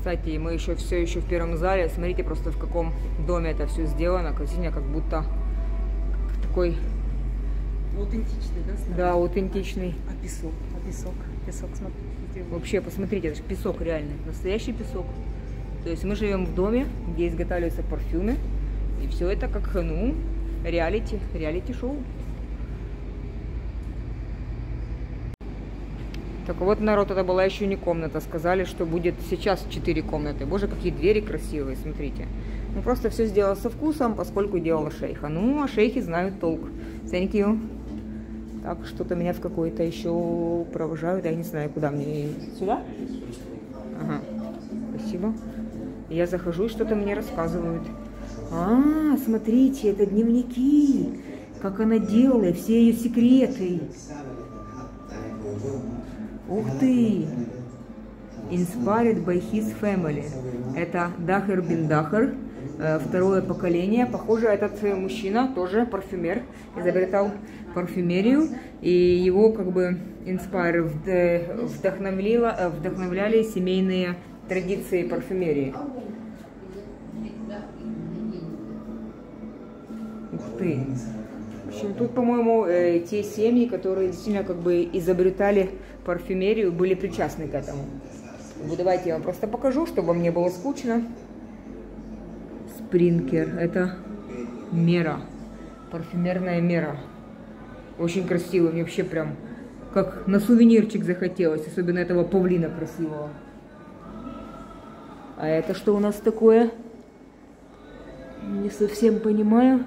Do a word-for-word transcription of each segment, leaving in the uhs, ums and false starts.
Кстати, мы еще все еще в первом зале. Смотрите просто в каком доме это все сделано. Красиво, как будто такой... Аутентичный, да? Старый? Да, аутентичный. А песок? А песок? Песок, смотрите. Вообще, посмотрите, это же песок реальный. Настоящий песок. То есть мы живем в доме, где изготавливаются парфюмы. И все это как, ну, реалити, реалити-шоу. Так вот, народ, это была еще не комната. Сказали, что будет сейчас четыре комнаты. Боже, какие двери красивые, смотрите. Ну, просто все сделала со вкусом, поскольку делала шейха. Ну, а шейхи знают толк. Thank you. Так, что-то меня в какой-то еще провожают. Я не знаю, куда мне. Сюда? Ага. Спасибо. Я захожу, и что-то мне рассказывают. А, смотрите, это дневники. Как она делала, все ее секреты. Ух ты! Inspired by his family. Это Дахер бин Дахер, второе поколение. Похоже, этот мужчина тоже парфюмер, изобретал парфюмерию. И его как бы inspire, вдохновляли, вдохновляли семейные традиции парфюмерии. Ух ты! В общем, тут, по-моему, э, те семьи, которые действительно как бы изобретали парфюмерию, были причастны к этому. Давайте я вам просто покажу, чтобы вам не было скучно. Спринкер. Это мера. Парфюмерная мера. Очень красиво. Мне вообще прям как на сувенирчик захотелось. Особенно этого павлина красивого. А это что у нас такое? Не совсем понимаю.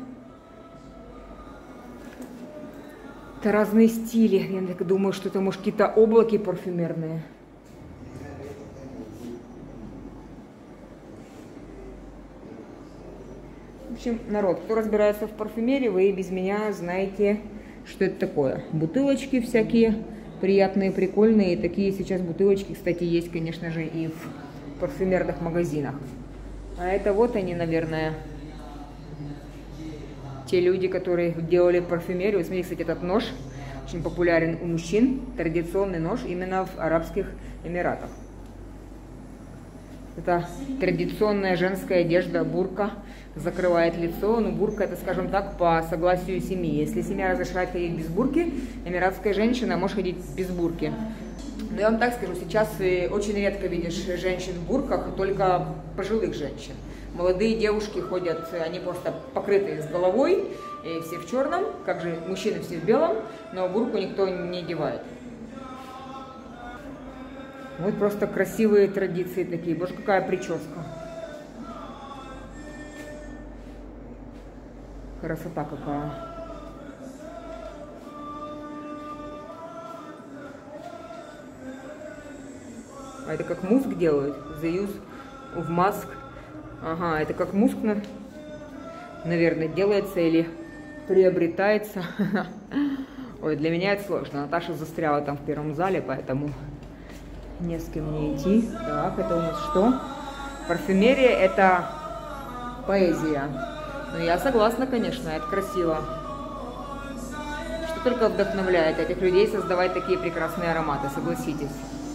Это разные стили. Я так думаю, что это, может, какие-то облаки парфюмерные. В общем, народ, кто разбирается в парфюмерии, вы и без меня знаете, что это такое. Бутылочки всякие приятные, прикольные. И такие сейчас бутылочки, кстати, есть, конечно же, и в парфюмерных магазинах. А это вот они, наверное... Те люди, которые делали парфюмерию. Смотрите, кстати, этот нож очень популярен у мужчин. Традиционный нож именно в Арабских Эмиратах. Это традиционная женская одежда, бурка. Закрывает лицо. Ну, бурка, это, скажем так, по согласию семьи. Если семья разрешает ходить без бурки, эмиратская женщина может ходить без бурки. Но я вам так скажу, сейчас очень редко видишь женщин в бурках, только пожилых женщин. Молодые девушки ходят, они просто покрыты с головой, и все в черном, как же мужчины все в белом, но бурку никто не одевает. Вот просто красивые традиции такие. Боже, какая прическа. Красота какая. А это как муск делают? The use of mask. Ага, это как муск, наверное, делается или приобретается. Ой, для меня это сложно. Наташа застряла там в первом зале, поэтому не с кем мне идти. Так, это у нас что? Парфюмерия – это поэзия. Ну, я согласна, конечно, это красиво. Что только вдохновляет этих людей создавать такие прекрасные ароматы, согласитесь.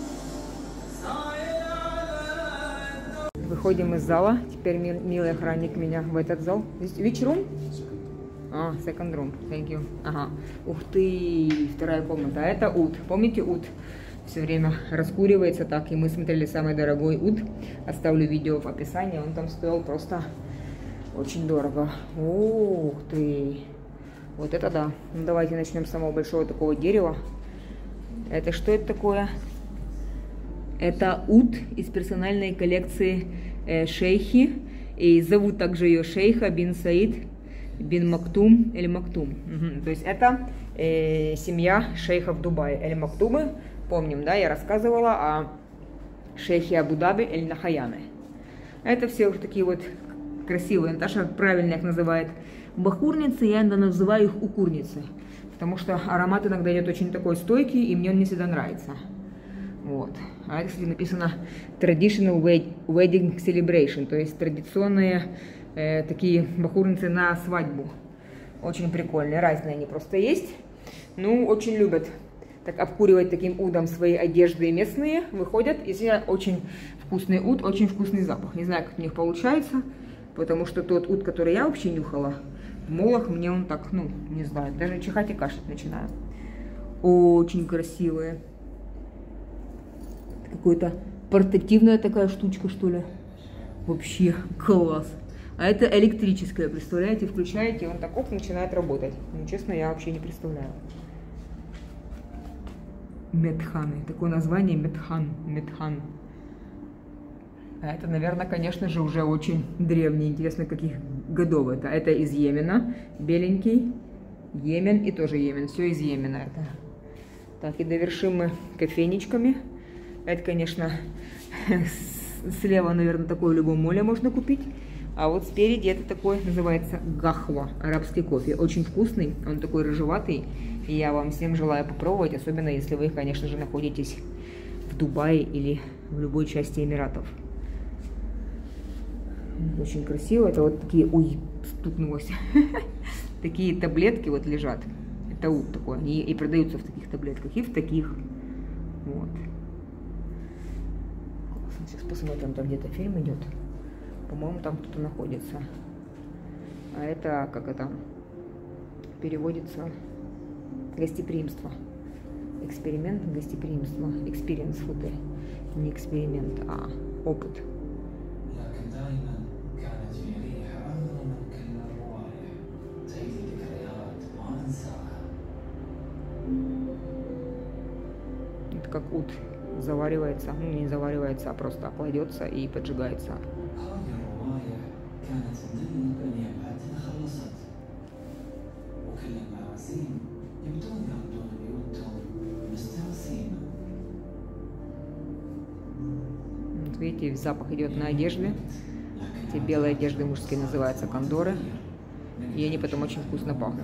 Выходим из зала. Теперь милый охранник меня в этот зал. Which room? А, second room. Thank you. Ага. Ух ты, вторая комната. А это ут. Помните ут? Все время раскуривается так. И мы смотрели самый дорогой ут. Оставлю видео в описании. Он там стоил просто очень дорого. Ух ты. Вот это да. Ну, давайте начнем с самого большого такого дерева. Это что это такое? Это ут из персональной коллекции э, шейхи. И зовут также ее шейха бин Саид бин Мактум Эль Мактум. Угу. То есть это э, семья шейхов Дубая Эль Мактумы. Помним, да, я рассказывала о шейхе Абу-Даби Эль Нахаяме. Это все уже такие вот красивые. Наташа правильно их называет бахурницы, я иногда называю их укурницы. Потому что аромат иногда идет очень такой стойкий, и мне он не всегда нравится. Вот. А это, кстати, написано Traditional Wedding Celebration, то есть традиционные э, такие бахурницы на свадьбу. Очень прикольные, разные они просто есть. Ну, очень любят так обкуривать таким удом свои одежды местные, выходят, и очень Вкусный ут, очень вкусный запах. Не знаю, как у них получается, потому что тот ут, который я вообще нюхала, в молах мне он так, ну, не знаю, даже чихать и кашлять начинаю. Очень красивые. Какой-то портативная такая штучка, что ли. Вообще класс. А это электрическое, представляете, включаете, он так оп, начинает работать. Ну, честно, я вообще не представляю. Медханы. Такое название Медхан. Медхан. А это, наверное, конечно же, уже очень древний. Интересно, каких годов это. Это из Йемена. Беленький. Йемен и тоже Йемен. Все из Йемена это. Так, и довершим мы кофейничками. Это, конечно, слева, наверное, такой в любом моле можно купить. А вот спереди это такой, называется гахва, арабский кофе. Очень вкусный, он такой рыжеватый. И я вам всем желаю попробовать, особенно если вы, конечно же, находитесь в Дубае или в любой части Эмиратов. Очень красиво. Это вот такие, ой, стукнулось. Такие таблетки вот лежат. Это ут такой. Они и продаются в таких таблетках, и в таких. Вот. Сейчас посмотрим, там где-то фильм идет. По-моему, там кто-то находится. А это, как это переводится, гостеприимство. Эксперимент, гостеприимство. Экспириенс футы. Не эксперимент, а опыт. Это как ут заваривается, ну не заваривается, а просто кладется и поджигается. Вот видите, запах идет на одежде. Эти белые одежды мужские называются кондоры. И они потом очень вкусно пахнут.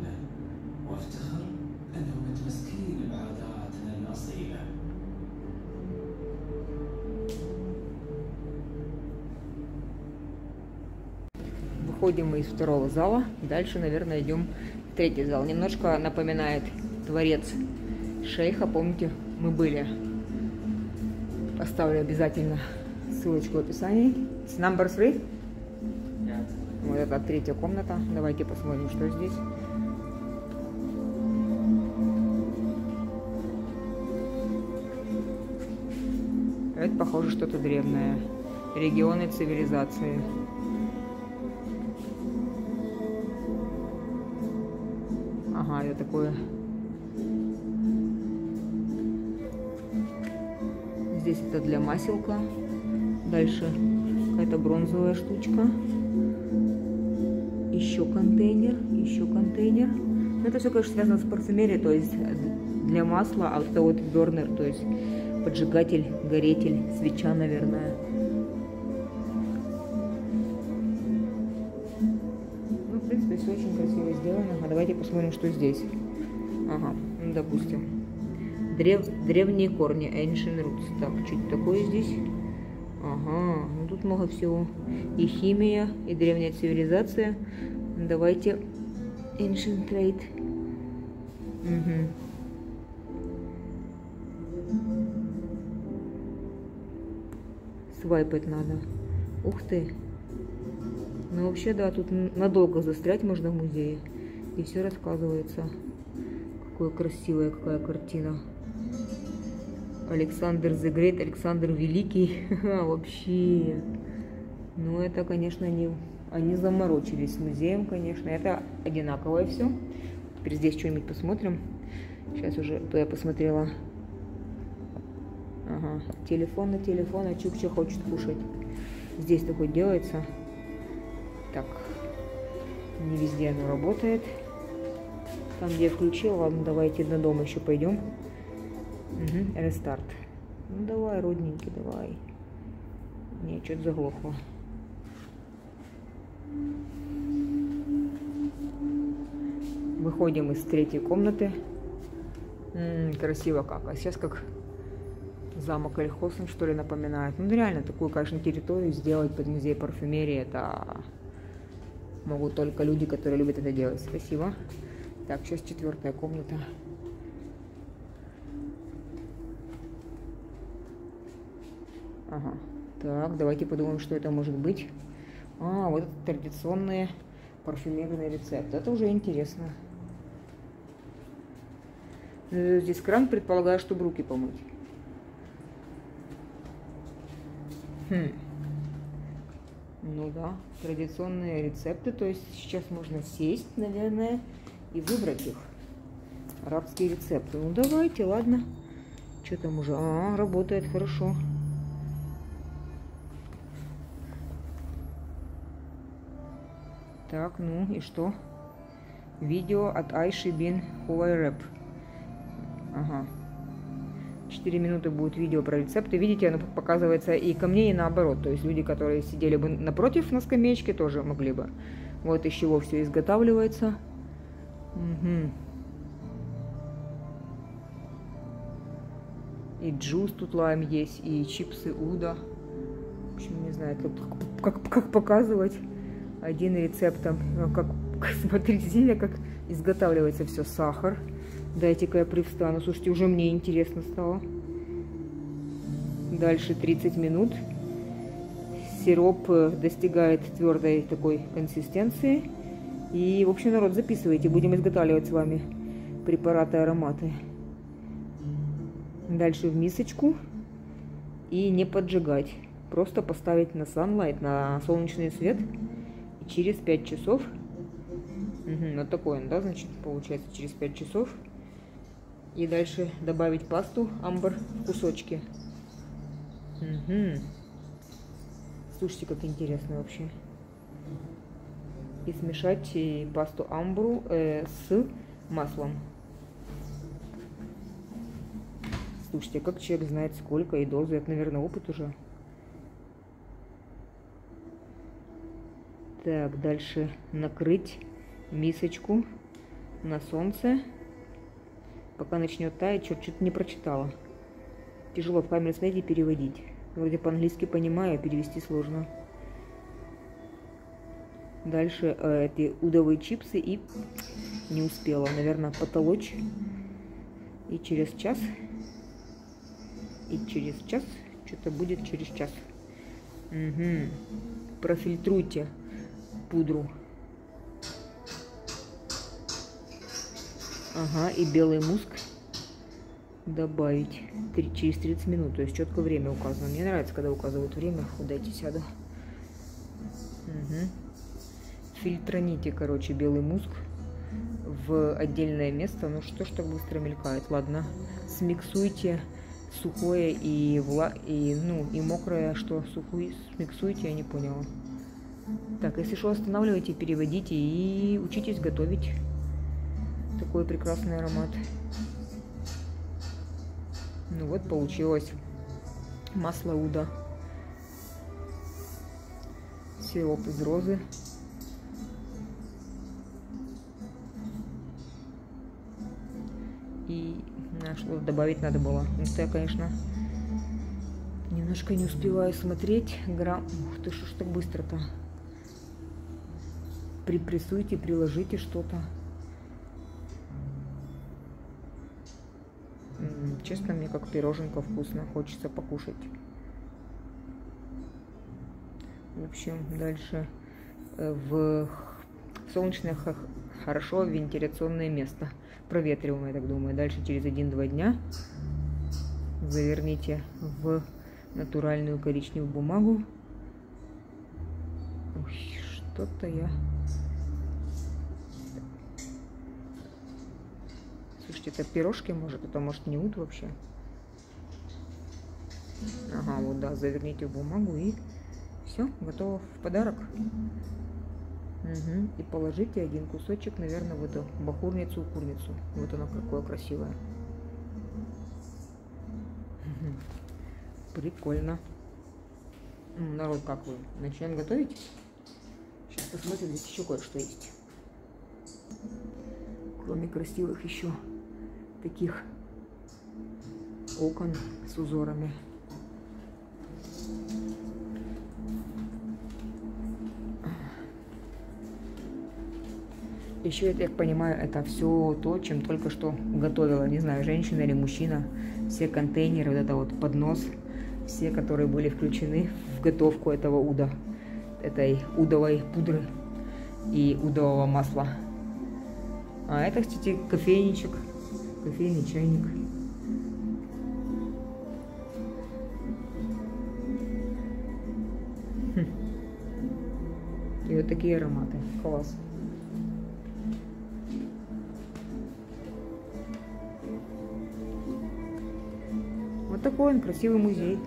Выходим мы из второго зала. Дальше, наверное, идем в третий зал. Немножко напоминает дворец шейха. Помните, мы были. Поставлю обязательно ссылочку в описании. It's number three. Вот это третья комната. Давайте посмотрим, что здесь. Это похоже что-то древнее. Регионы цивилизации. Ага, это такое. Здесь это для маселка. Дальше какая-то бронзовая штучка. Еще контейнер, еще контейнер. Но это все, конечно, связано с парфюмерией, то есть для масла, а вот это вот бернер, то есть поджигатель, горетель, свеча, наверное. Ну, в принципе, все очень красиво сделано. А давайте посмотрим, что здесь. Ага, ну, допустим. Древ... Древние корни, ancient roots. Так, что-то такое здесь. Ага, ну тут много всего. И химия, и древняя цивилизация. Давайте ancient trade. Угу. Свайпать надо. Ух ты. Ну вообще, да, тут надолго застрять можно в музее. И все рассказывается. Какая красивая, какая картина. Александр the Great, Александр Великий. Вообще. Ну, это, конечно, они, они заморочились с музеем, конечно. Это одинаковое все. Теперь здесь что-нибудь посмотрим. Сейчас уже, то я посмотрела. Ага, телефон на телефон, а Чукча хочет кушать. Здесь такое делается. Так, не везде оно работает. Там, где я включила, ладно, давайте на дом еще пойдем. Угу, рестарт. Ну давай, родненький, давай. Не, что-то заглохло. Выходим из третьей комнаты. М-м, красиво как. А сейчас как замок Эль-Хосн, что ли, напоминает. Ну реально, такую, конечно, территорию сделать под музей парфюмерии, это могут только люди, которые любят это делать. Спасибо. Так, сейчас четвертая комната. Ага. Так, давайте подумаем, что это может быть. А, вот это традиционные парфюмерные рецепты. Это уже интересно. Здесь кран, предполагаю, чтобы руки помыть. Хм. Ну да, традиционные рецепты. То есть сейчас можно сесть, наверное, и выбрать их. Арабские рецепты. Ну давайте, ладно. Что там уже? А, работает хорошо. Так, ну и что? Видео от Айши бин Хуайреб. Ага. четыре минуты будет видео про рецепты. Видите, оно показывается и ко мне, и наоборот. То есть люди, которые сидели бы напротив на скамеечке, тоже могли бы. Вот из чего все изготавливается. Угу. И джус тут лайм есть, и чипсы Уда. В общем, не знаю, как, как, как показывать один рецептом. Как, смотрите, сильно как изготавливается все. Сахар. Дайте-ка я привстану. Слушайте, уже мне интересно стало. Дальше тридцать минут. Сироп достигает твердой такой консистенции. И, в общем, народ, записывайте. Будем изготавливать с вами препараты, ароматы. Дальше в мисочку. И не поджигать. Просто поставить на sunlight, на солнечный свет. И через пять часов. Угу, вот такой он, да, значит, получается через пять часов. И дальше добавить пасту амбр в кусочки. Угу. Слушайте, как интересно вообще. И смешать пасту амбру э, с маслом. Слушайте, как человек знает сколько и дозу. Это, наверное, опыт уже. Так, дальше накрыть мисочку на солнце. Пока начнет таять, что-то не прочитала. Тяжело в камере смотреть и переводить. Вроде по-английски понимаю, а перевести сложно. Дальше э, эти удовые чипсы и не успела, наверное, потолочь. И через час, и через час, что-то будет через час. Угу. Профильтруйте пудру. Ага, и белый муск добавить через тридцать минут, то есть четко время указано. Мне нравится, когда указывают время. Дайте сяду. Угу. Фильтраните, короче, белый муск в отдельное место. Ну что ж так быстро мелькает? Ладно, смиксуйте сухое и вла и ну и мокрое, что сухое смиксуйте, я не поняла. Так, если что, останавливайте, переводите и учитесь готовить. Такой прекрасный аромат. Ну вот получилось масло Уда. Сироп из розы. И на что добавить надо было. Ну, я, конечно, немножко не успеваю смотреть. Грамм. Ух ты, что ж так быстро-то? Припрессуйте, приложите что-то. Честно, мне как пироженка вкусно. Хочется покушать. В общем, дальше в солнечное хорошо вентиляционное место. Проветриваемое, я так думаю. Дальше через один-два дня заверните в натуральную коричневую бумагу. Ой, что-то я... Слушайте, это пирожки, может, это может не ут вообще. Ага, вот да, заверните в бумагу и все, готово в подарок. Угу. И положите один кусочек, наверное, в эту бахурницу, курницу. Вот она какое красивое. Угу. Прикольно. Народ, как вы? Начнем готовить? Сейчас посмотрим, здесь еще кое-что есть. Кроме красивых еще таких окон с узорами. Еще, я так понимаю, это все то, чем только что готовила, не знаю, женщина или мужчина. Все контейнеры, вот это вот поднос, все, которые были включены в готовку этого уда, этой удовой пудры и удового масла. А это, кстати, кофейничек, кофейный чайник. Хм. И вот такие ароматы. Класс. Вот такой он красивый музей.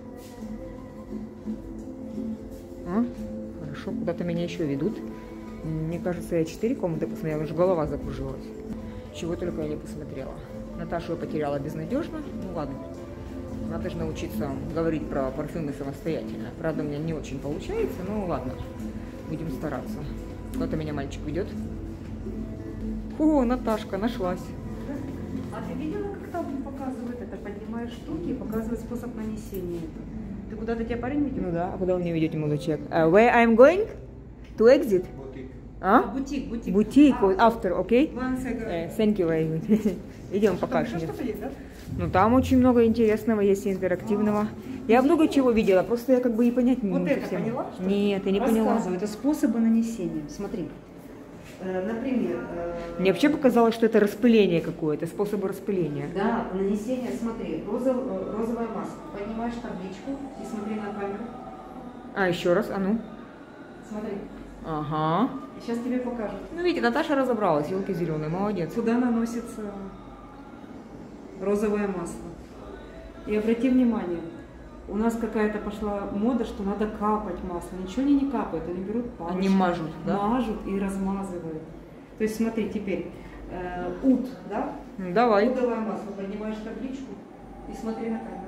А? Хорошо, куда-то меня еще ведут. Мне кажется, я четыре комнаты посмотрела, уже голова закружилась. Чего только я не посмотрела. Наташу я потеряла безнадежно. Ну ладно, надо же научиться говорить про парфюмы самостоятельно. Правда, у меня не очень получается, но ладно, будем стараться. Куда-то меня мальчик ведет. О, Наташка, нашлась. А ты видела, как там показывает это? Поднимаешь штуки и показывает способ нанесения. Ты куда-то тебя парень ведет? Ну да, а куда вы меня ведете, молодой человек? Uh, where I'm going? To exit? А? Бутик, бутик. Бутик, А, after, окей? Okay? One second. Uh, thank you very much. Идем, покажем. Что-то есть, да? Ну там очень много интересного есть и интерактивного. Я много чего видела, просто я как бы и понять не Вот могу это совсем. поняла? Что Нет, я не поняла. Рассказываю, это способы нанесения. Смотри. Э, Например. э, Мне вообще показалось, что это распыление какое-то, способы распыления. Да, нанесение, смотри, розов, э, розовая маска. Поднимаешь табличку и смотри на камеру. А, еще раз, а ну. Смотри. Ага. Сейчас тебе покажут. Ну, видите, Наташа разобралась, елки зеленые, молодец. Куда наносится розовое масло. И обрати внимание, у нас какая-то пошла мода, что надо капать масло. Ничего они не капают, они берут палочку, Они мажут, да? мажут и размазывают. То есть смотри, теперь э, ут, да? Ну, давай. Удовое масло, поднимаешь табличку и смотри на камеру.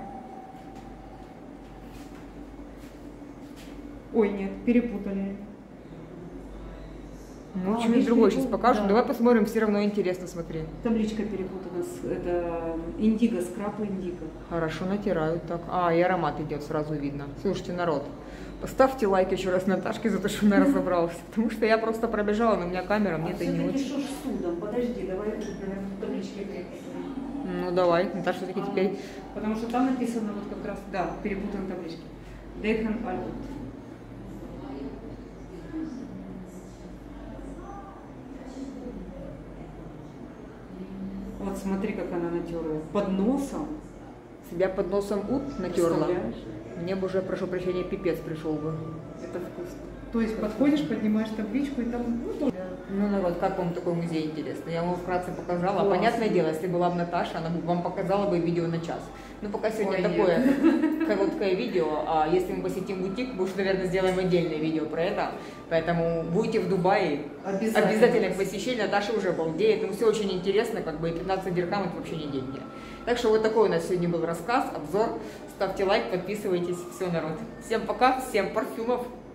Ой, нет, перепутали. Ну, А, что-нибудь видишь, другое сейчас перепутал, покажем. да. Давай посмотрим, все равно интересно, смотри. Табличка перепутана, с- это индиго, скраб индиго. Хорошо натирают так. А, и аромат идет, сразу видно. Слушайте, народ, поставьте лайк еще раз Наташке за то, что она разобралась. Потому что я просто пробежала, но у меня камера, мне А это не все-таки очень. что ж с судом? Подожди, давай, наверное, в табличке перепутали. Ну, давай, Наташа, все-таки А, теперь... Потому что там написано вот как раз, да, перепутаны таблички. Дехан Альбут. Вот смотри, как она натерла. Под носом. Себя под носом ут натерла. Представляешь? Мне бы уже, прошу прощения, пипец пришел бы. Это вкусно. То есть подходишь, поднимаешь табличку и там, ну, тоже. Ну, народ, как вам такой музей интересный? Я вам вкратце показала. Классно. Понятное дело, если была бы Наташа, она бы вам показала бы видео на час. Ну, пока сегодня Ой, такое короткое видео, а если мы посетим бутик, мы уж, наверное, сделаем отдельное видео про это. Поэтому будете в Дубае, Обязательно. обязательно к посещению. Наташа уже балдеет. Ему все очень интересно, как бы и пятнадцать дирхам это вообще не деньги. Так что вот такой у нас сегодня был рассказ, обзор. Ставьте лайк, подписывайтесь. Все, народ. Всем пока, всем парфюмов.